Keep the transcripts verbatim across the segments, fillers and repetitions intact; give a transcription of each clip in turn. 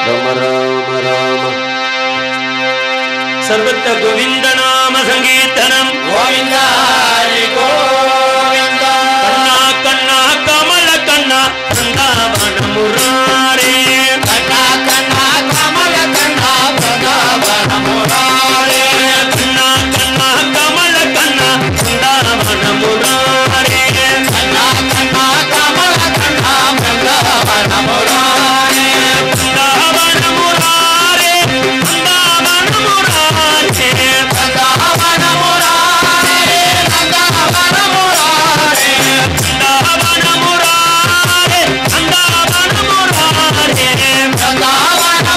राम राम राम सर्वत्र गोविंद नाम संकीर्तनम गोविंद हरि गोविंद कन्ना कन्ना कमल कन्ना वृंदावन मुरारे कन्ना कन्ना कमल कन्ना वृंदावन मुरारे कन्ना कन्ना कमल कन्ना वृंदावन मुरारे कन्ना कन्ना कमल कन्ना वृंदावन मुरारे वृंदावन मुरारे वृंदावन मुरारे वृंदावन मुरारे वृंदावन मुरारे वृंदावन मुरारे वृंदावन मुरारे वृंदावन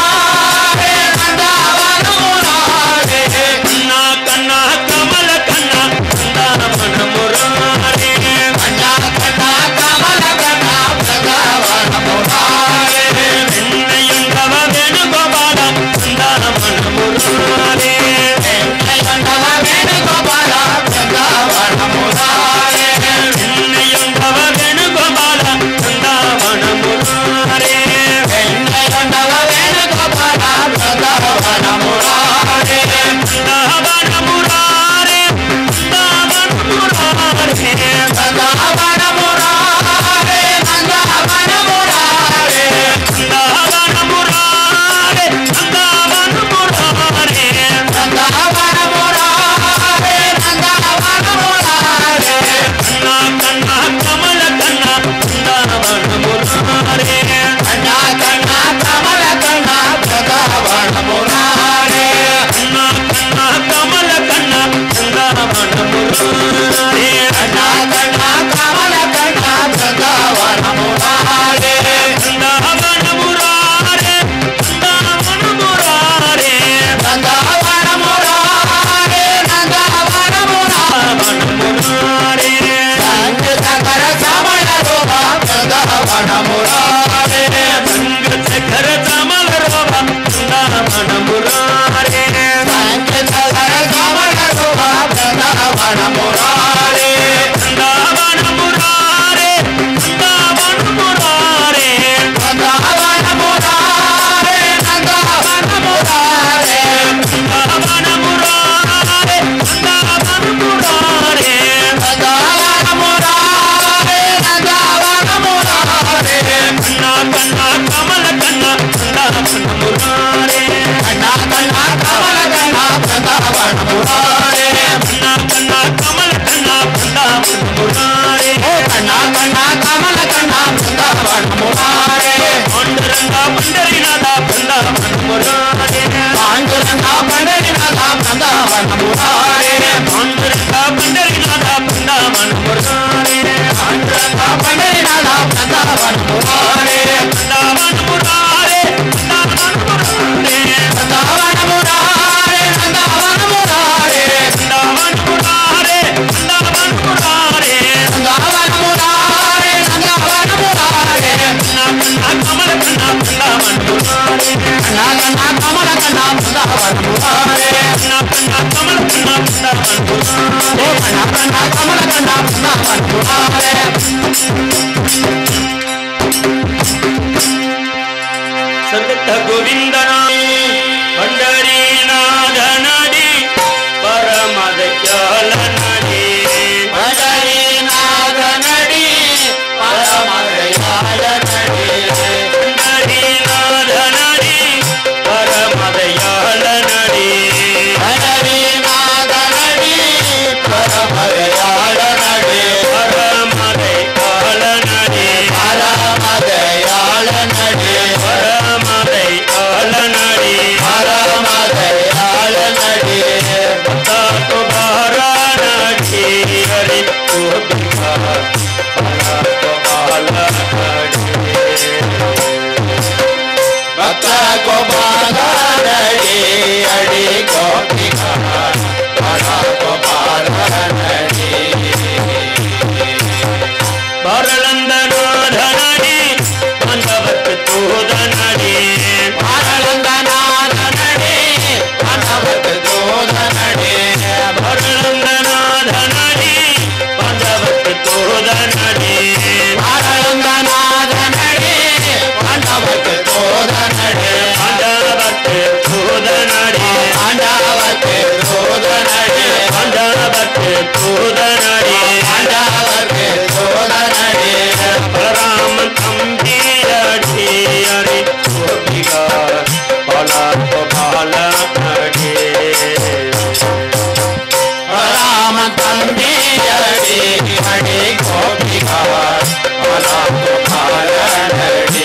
मुरारे वृंदावन मुरारे कन्ना कन्ना कमल कन्ना वृंदावन मुरारे कन्ना कन्ना कमल कन्ना वृंदावन मुरारे वेण्णयंडव वेणुगोपाल वृंदावन मुरारे वेण्णयंडव वेणुगोपाल वृंदावन मुरारे वेण्णयंडव वेणुगोपाल वृंदावन मुरारे वेण्णयंडव वेणुगोपाल वृंदावन मुरारे वृंदावन मुरारे वृंदावन मुरारे वृंदावन मुरारे वृंदावन मुरारे वृंदावन मुरारे वृंदावन मुरारे वृंदावन मुरारे वृंदावन मुरारे कन्ना कन्ना कमल कन्ना वृंदावन मुरारे कन्ना कन्ना कमल कन्ना वृंदावन मुरारे कन्ना कन्ना कमल कन्ना वृंदावन मुरारे कन्ना कन्ना कमल कन्ना वृंदावन मुरारे वृंदावन मुरारे वृंदावन मुरारे वृंदावन मुरारे वृंदावन मुरारे संग सकर समल रोबा वृंदावन मुरारे संग सकर समल रोबा वृंदावन मुरारे संग सकर समल रोबा वृंदावन मुरारे वृंदावन मुरारे वृंदावन मुरारे वृंदावन मुरारे वृंदावन मुरारे वृंदावन मुरारे वृंदावन मुरारे वृंदावन मुरारे वृंदावन मुरारे कन्ना कन्ना कमल कन्ना वृंदावन मुरारे कन्ना कन्ना कमल कन्ना वृंदावन मुरारे कन्ना कन्ना कमल कन्ना वृंदावन मुरारे कन्ना कन्ना कमल कन्ना वृंदावन मुरारे पांडुरंगा पंडरीनाथ वृंदावन मुरारे पांडुरंगा पंडरीनाथ वृंदावन मुरारे पांडुरंगा पंडरीनाथ वृंदावन मुरारे पांडुरंगा पंडरीनाथ वृंदावन मुरारे वृंदावन मुरारे वृंदावन मुरारे वृंदावन मुरारे वृंदावन मुरारे वृंदावन मुरारे वृंदावन मुरारे वृंदावन मुरारे वृंदावन मुरारे कन्ना कन्ना कमल कन्ना वृंदावन मुरारे कन्ना कन्ना कमल कन्ना वृंदावन मुरारे कन्ना कन्ना कमल कन्ना वृंदावन मुरारे कन्ना कन्ना कमल कन्ना वृंदावन मुरारे सर्वत्र गोविंद नाम पंडरीनाथ नडी परम दयाल नडी पंडरीनाथ नडी परम दयाल नडी पंडरीनाथ नडी परम दयाल नडी पंडरीनाथ नडी परम दयाल नडी परम दयाल नडी परम दयाल नडी परम दयाल नडी परम दयाल नडी भक्ता को बारा नडी हरि को बिखा भला को बाला नडी भक्ता को बाला नडी हरि को बिखा भला को बाला नडी भरलंदनाथ नडी बंधवत तोद नडी भरलंदनाथ नडी बंधवत तोद नडी भरलंदनाथ नडी बंधवत तोद नडी भरलंदनाथ नडी बंधवत தோதனடே ஆண்டவர்க்கு தூதனடே ஆண்டவர்க்கு தூதனடே ஆண்டவர்க்கு தூதனடே ஆண்டவர்க்கு தூதனடே பலராமன் தம்பியடி அடி கோபிகா பலாப்ப பாலனடே பலராமன் தம்பியடி அடி கோபிகா பலாப்ப பாலனடே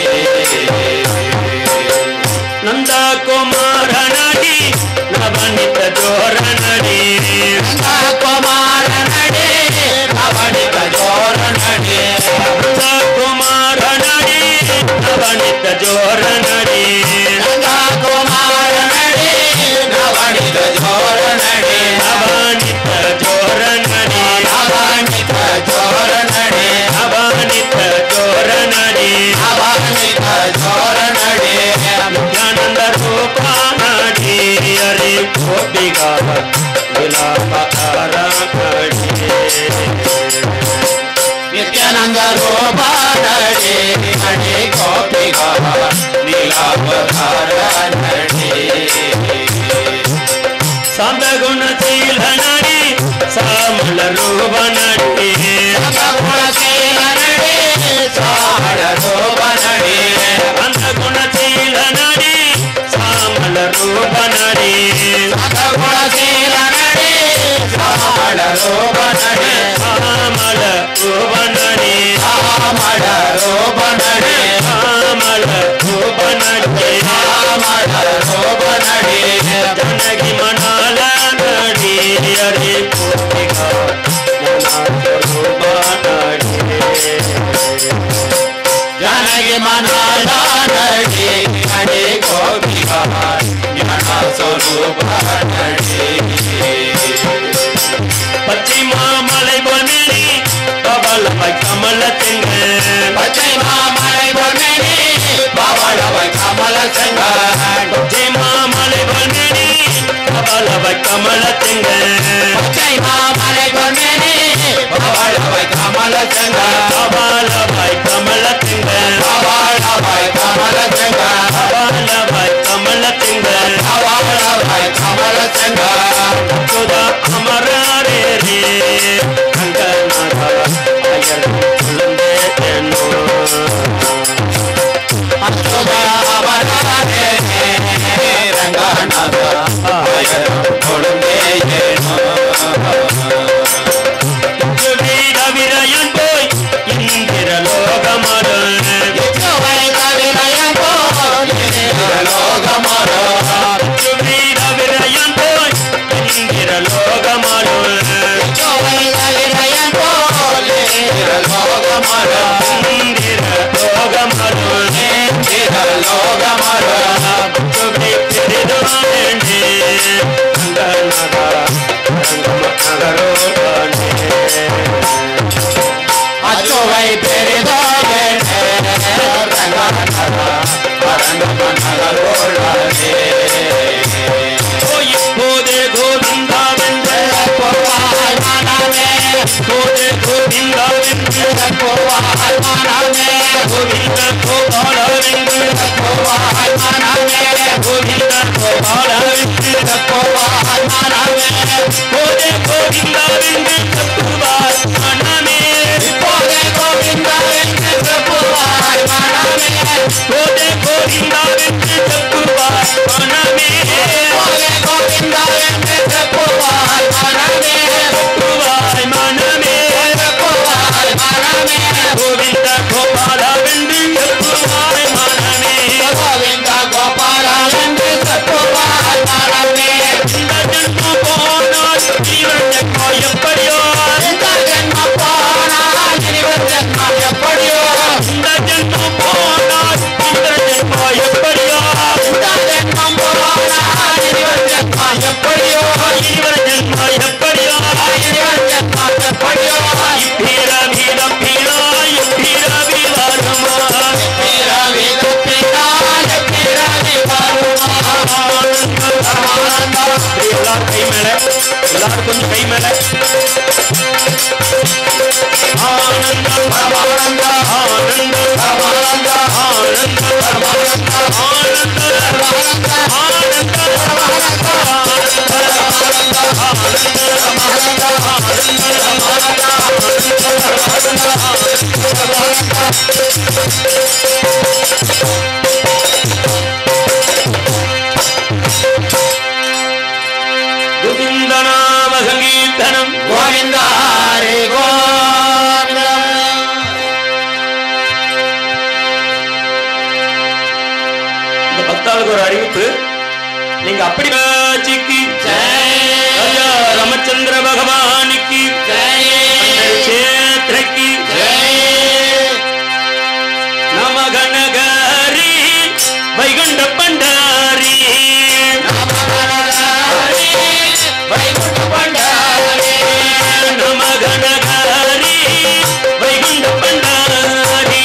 நந்த குமாரனடி நவனித ஜோரனடி நந்த குமாரனடி நவனித ஜோரனடி நந்த குமாரனடி நவனித ஜோரனடி நந்த குமாரனடி நவனித ஜோரனடி நவனித ஜோரனடி நவனித ஜோரனடி நவனித ஜோரனடி நவனித ஜோரனடி நித்யானந்த ರೂಪಾನಡಿ ಅರೆ ಗೋಪಿಗಾ ವಿಲಾಪಕಾರನಡಿ ನಿತ್ಯಾನಂದ ರೂಪಾನಡಿ ಅರೆ ಗೋಪಿಗಾ ವಿಲಾಪಕಾರನಡಿ ಸಂತಗುಣಶೀಲನಡಿ ಸಾಮಲ ರೂಪನಡಿ ಸಂತಗುಣಶೀಲನಡಿ ಸಾಮಲ ರೂಪನಡಿ ಸಂತಗುಣಶೀಲನಡಿ ಸಾಮಲ ರೂಪನಡಿ ಸಂತಗುಣಶೀಲನಡಿ ಸಾಮಲ ರೂಪನಡಿ ಸಾಮಲ ರೂಪನಡಿ ಸಾಮಲ ರೂಪನಡಿ ಸಾಮಲ ರೂಪನಡಿ ಸಾಮಲ ರೂಪನಡಿ ಜನಗಿ ಮನಾಲ ನಡಿ ಅರೆ ಕೋಪಿಗಾ ರೂಪನಡಿ ಜನಗಿ ಮನಾಲ ನಡಿ ಅರೆ ಕೋಪಿಗಾ ಜ್ಞಾನ ಸ್ವರೂಪನಡಿ ಪಶ್ಚಿಮ ಮಲೈ ಬನಡಿ பவளவை கமல செங்க பச்சை மாமலை பொன்னடி பவளவை கமல செங்க பச்சை மாமலை பொன்னடி பவளவை கமல செங்க பச்சை மாமலை பொன்னடி பவளவை கமல செங்க பவளவை கமல செங்க பவளவை கமல செங்க பவளவை கமல செங்க பவளவை கமல செங்க சுதா அமரரே ரே அங்கநாத அயர் குழந்தை என்னோ அசுதா அமரரே ரங்கநாத அயர் குழந்தை என்னோ வீர விரயன் போய் இந்திர லோகமர வீர விரயன் போய் இந்திர லோகமர வீர விரயன் போய் இந்திர லோகமர வீர விரயன் போய் இந்திர லோகமர இந்திர லோகமர இந்திர லோகமர சுபி திரிதானே அங்கநாத ரங்கமகரோடே அச்சோவை பெரிதானே ரங்கநாத ரங்கமகரோடே இப்போதே கோவிந்தாவென்ற போவாய் மனமே போதே கோவிந்தாவென்ற போவாய் மனமே கோவிந்த கோபாலவென்ற போவாய் மனமே கோவிந்த கோபாலவென்ற போவாய் மனமே போதே கோவிந்தாவென்ற போவாய் மனமே போதே கோவிந்தாவென்ற போவாய் மனமே போதே கோவிந்தாவென்ற போவாய் மனமே போதே கோவிந்தாவென்ற போவாய் மனமே போவாய் மனமே போவாய் மனமே கோவிந்த கோபாலவென்ற போவாய் மனமே கோவிந்த கோபாலவென்ற போவாய் மனமே இந்த ஜன்ம போனால் ஜீவன் ஜன்ம எப்படியோ இந்த ஜன்ம போனால் ஜீவன் ஜன்ம எப்படியோ இந்த ஜன்ம போனால் இந்த ஜன்ம எப்படியோ இந்த ஜன்ம போனால் ஜீவன் ஜன்ம எப்படியோ ஜீவன் ஜன்ம எப்படியோ ஜீவன் ஜன்ம எப்படியோ இப்பீர வீர பீரா இப்பீர விவாதமா இப்பீர வீர பீரா இப்பீர விவாதமா எல்லாரும் கை மேல எல்லாரும் கொஞ்சம் கை மேல ஆனந்த பரமானந்த ஆனந்த பரமானந்த ஆனந்த பரமானந்த உங்களுக்கு ஒரு அறிவிப்பு. நீங்க அப்படி ராஜா ராமச்சந்திர பகவானுக்கு கஷேத்திரக்கு நமகனகரி வைகுண்ட பண்டாரி வைகுண்ட பண்டாரி நமகனகரி வைகுண்ட பண்டாரி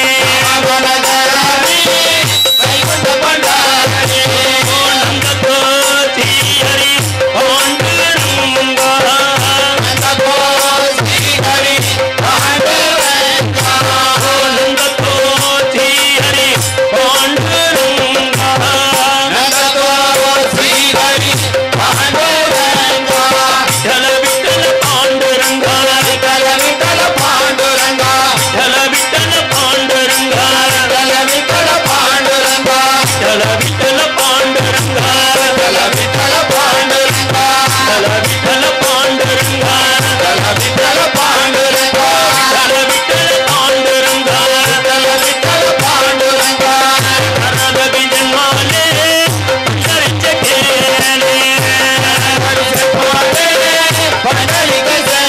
வைகுண்ட பண்டாரி நந்த கோதி ஹரி பாண்டுரங்கா நந்த கோதி ஹரி பாண்டுரங்கா நந்த கோதி ஹரி பாண்டுரங்கா நந்த கோதி ஹரி பாண்டுரங்கா விட்டல விட்டல பாண்டுரங்கா விட்டல விட்டல பாண்டுரங்கா விட்டல விட்டல பாண்டுரங்கா விட்டல விட்டல பாண்டுரங்கா விட்டல விட்டல பாண்டுரங்கா விட்டல விட்டல பாண்டுரங்கா விட்டல விட்டல பாண்டுரங்கா விட்டல விட்டல பாண்டுரங்கா விட்டல விட்டல பாண்டுரங்கா விட்டல விட்டல பாண்டுரங்கா நரத விஜன்மாலே பண்டரிச்ச கேலே பண்டரிச்ச பாலே பண்டரிச்ச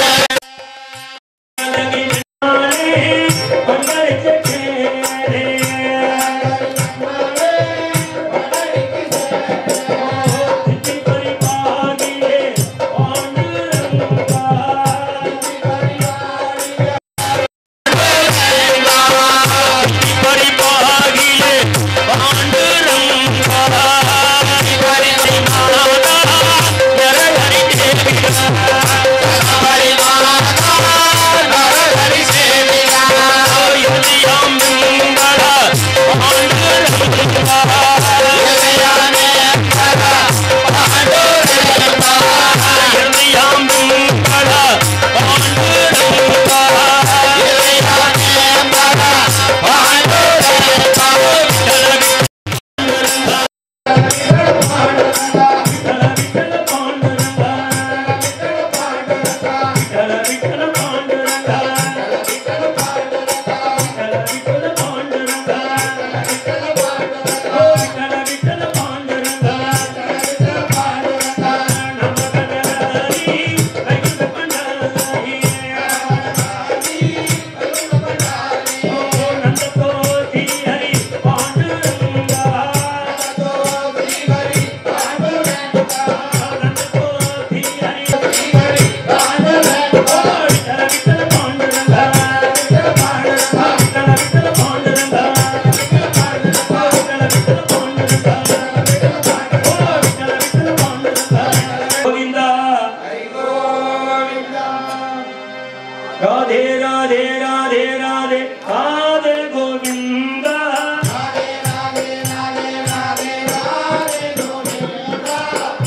राधे राधे राधे राधे राधे गोविंदा राधे राधे राधे राधे राधे गोविंदा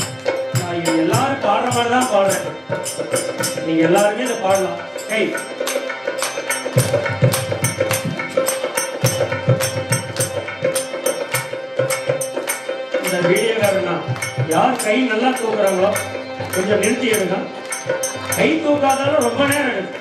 நான் எல்லாரும் பாடுற மாதிரி தான் பாடுறேன். நீங்க எல்லாருமே இதை பாடலாம். கை இந்த வீடியோக்காரங்க யார் கை நல்லா தூக்குறாங்களோ கொஞ்சம் நிறுத்தி எடுங்க. கை தூக்காதாலும் ரொம்ப நேரம் எடுக்கும்.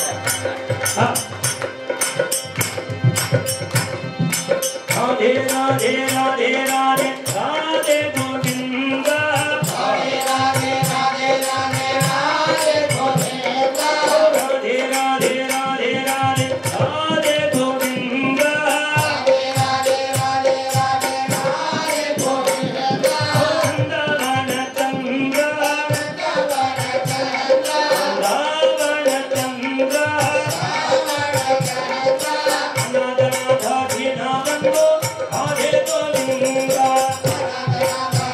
राधे राधे राधे राधे राधे गोविंदा राधे राधे राधे राधे राधे गोविंदा राधे राधे राधे राधे राधे गोविंदा राधे राधे राधे राधे राधे गोविंदा वृंदावन चंद्रा वृंदावन चंद्रा वृंदावन चंद्रा राधे गोविंदा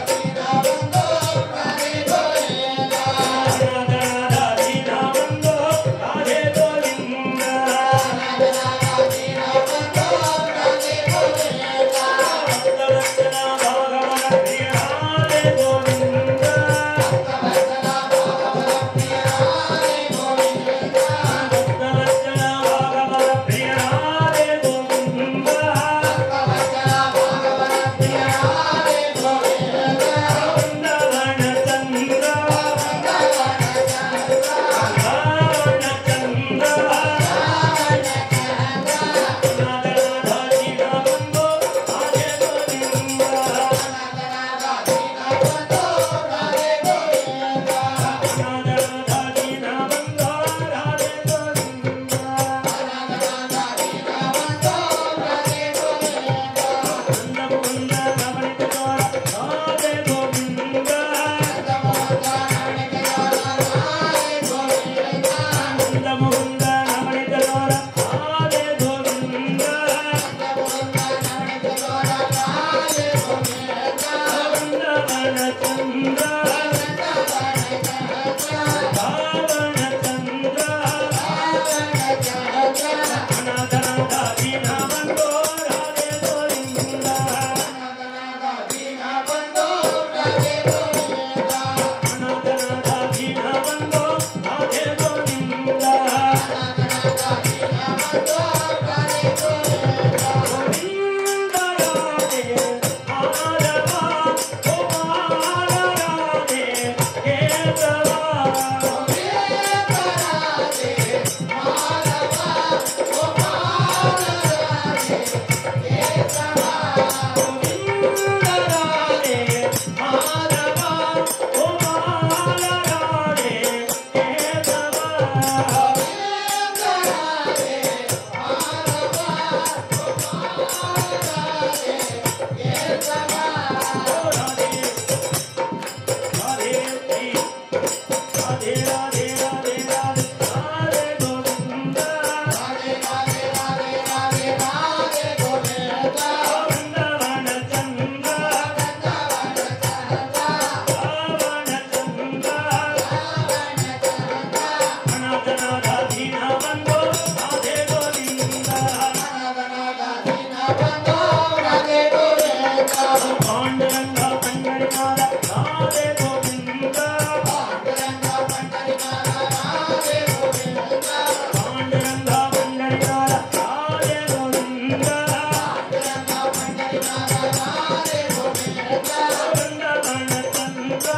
பாண்டரங்கா பண்டரிநாத ராதே கோவிந்தா பாண்டரங்கா பண்டரிநாத ராதே கோவிந்தா பாண்டரங்கா பண்டரிநாத ராதே கோவிந்தா பாண்டரங்கா பண்டரிநாத ராதே கோவிந்தா வந்தவன சந்திரா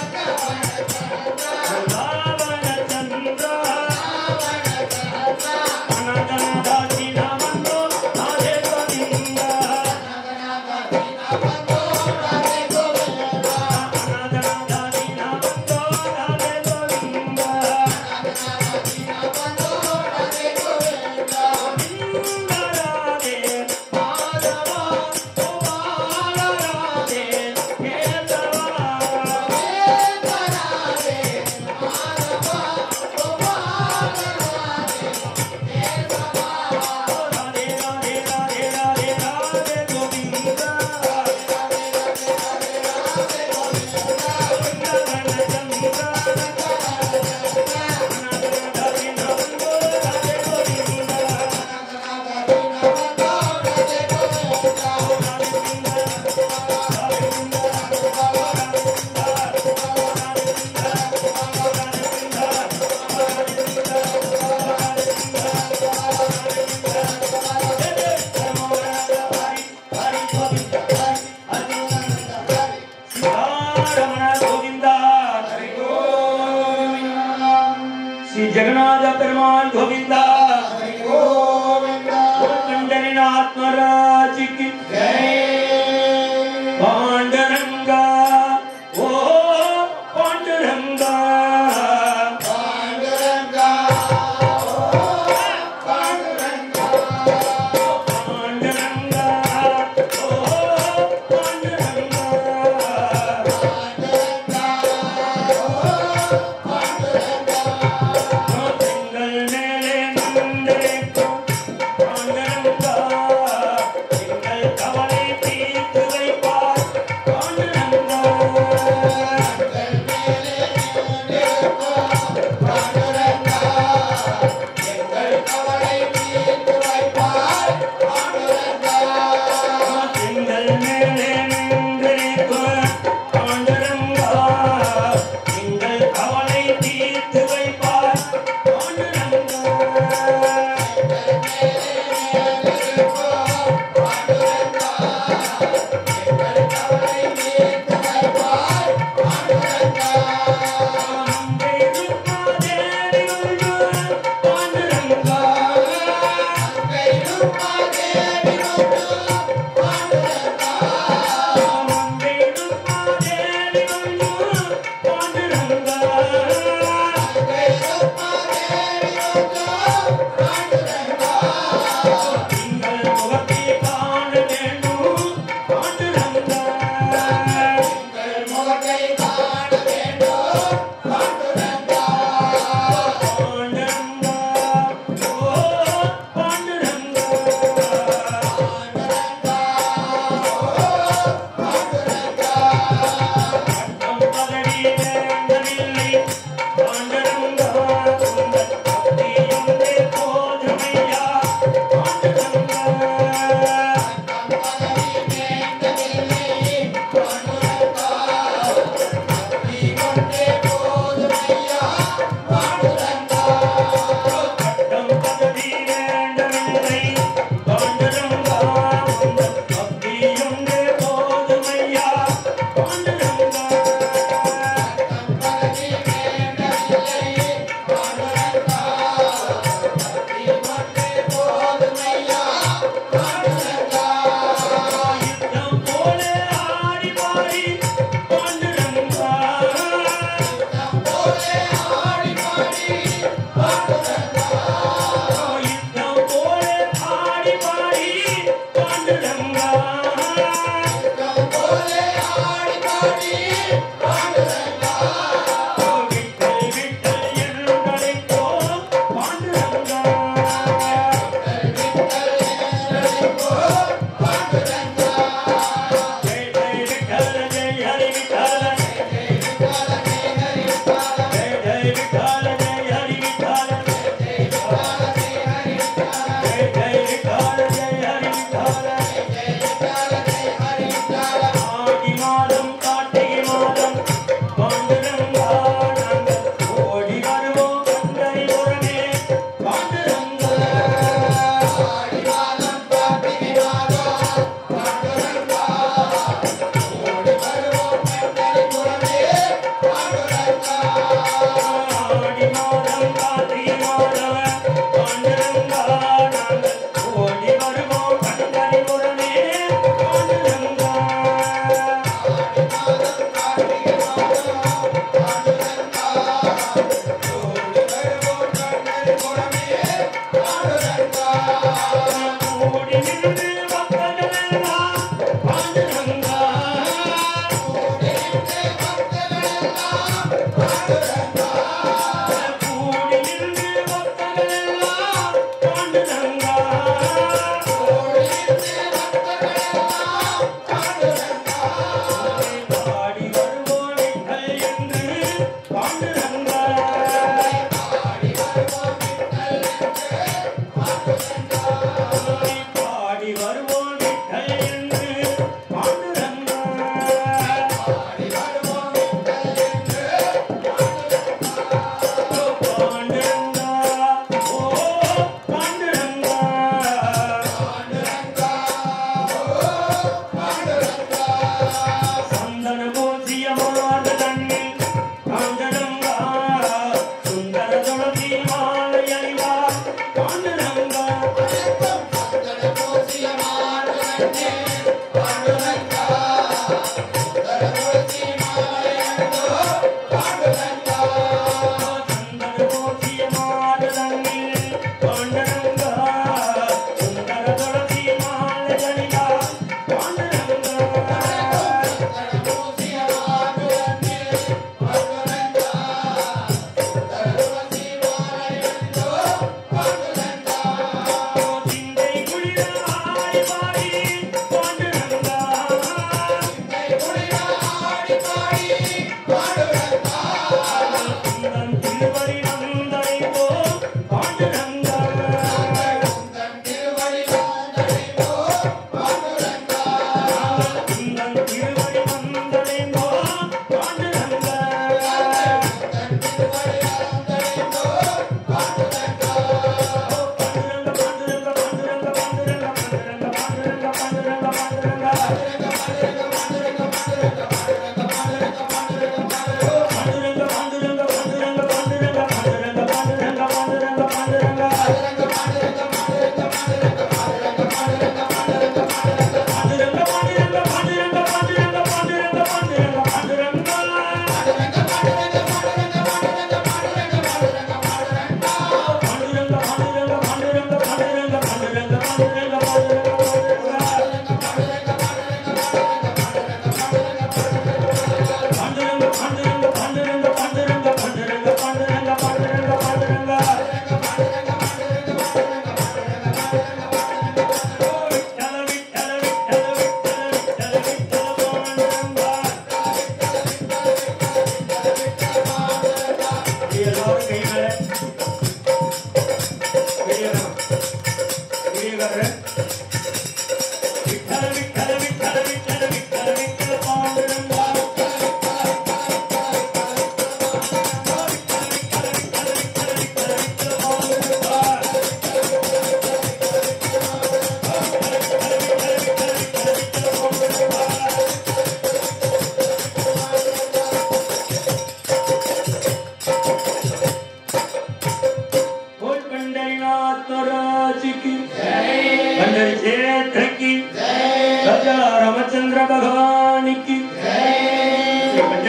வந்தவன சந்திரா அனந்தநாதா தீனவந்தோ ராதே கோவிந்தா श्री जगन्नाथ पेरुमाल गोविंदा पंडरीनाथ महाराज की जय। पांडुरंगा ओ पांडुरंगा पांडुरंगा ओ पांडुरंगा पांडुरंगा ओ पांडुरंगा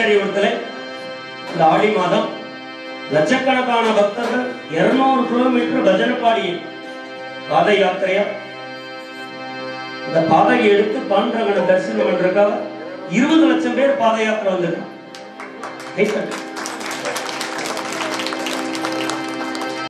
திருக்கடையூரத்தில் இந்த ஆடி மாதம் லட்சக்கணக்கான பக்தர்கள் இருநூறு கிலோமீட்டர் பஜனை பாடி பாத யாத்திரையா இந்த பாதையை எடுத்து பாண்டவனை தரிசனம் பண்றதுக்காக இருபது லட்சம் பேர் பாத யாத்திரை வந்திருக்காங்க.